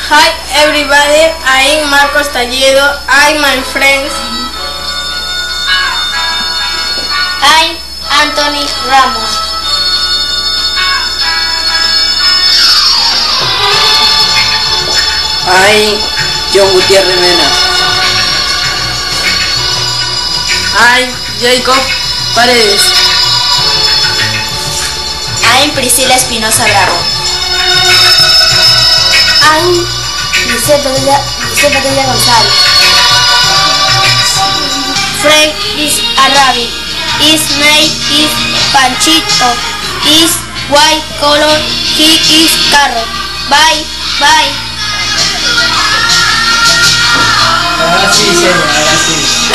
Hi everybody, I'm Marcos Talledo. I'm my friends. I'm Anthony Ramos. I'm John Gutiérrez Mena. I'm Jacob Paredes. I'm Priscila Espinosa Bravo. I'm Lisette Padilla González. Frank is a rabbit. His name is Panchito. His white color. He is carrot. Bye, bye. Ahora sí, señor, ahora sí.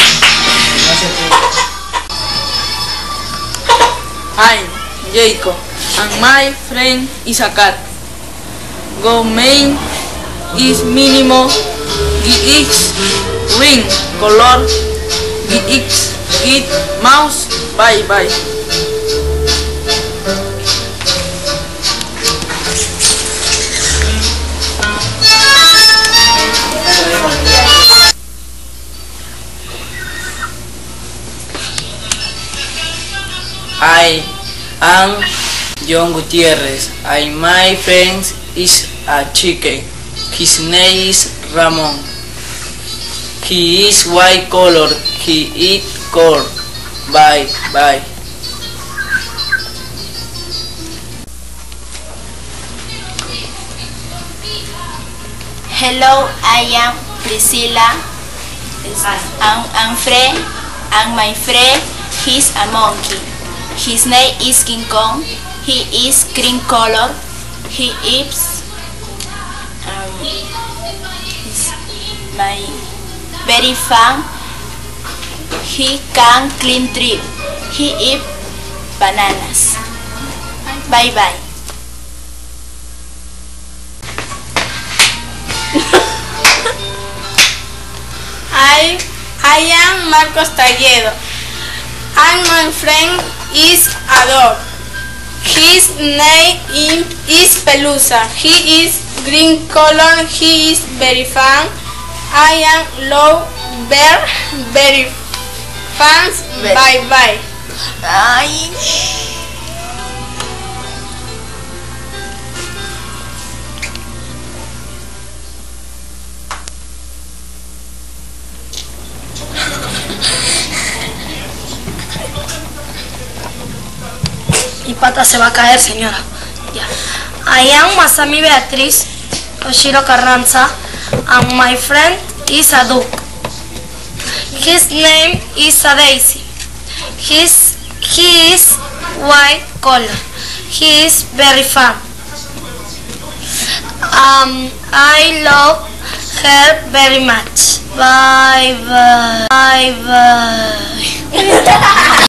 I'm Jacob and my friend is a cat. Go main is mínimo. GX ring color. GX git mouse. Bye bye. I am John Gutierrez. My friend is a chicken. His name is Ramon. He is white color. He eat corn. Bye bye. Hello, I am Priscilla. I'm Fred, and my friend, he's a monkey. His name is King Kong. He is green color. He eats he's my very fun. He can clean tree. He eats bananas. Bye bye. I am Marcos Talledo. And my friend is a dog. His name is Pelusa. He is green color. He is very fun. I am love bear, very fans. Bye bye. Mi pata se va a caer, señora. Ya. I am Masami Beatriz Oshiro Carranza, and my friend is a duck. His name is a daisy. He is white color. He is very fun. I love her very much. Bye bye. Bye bye.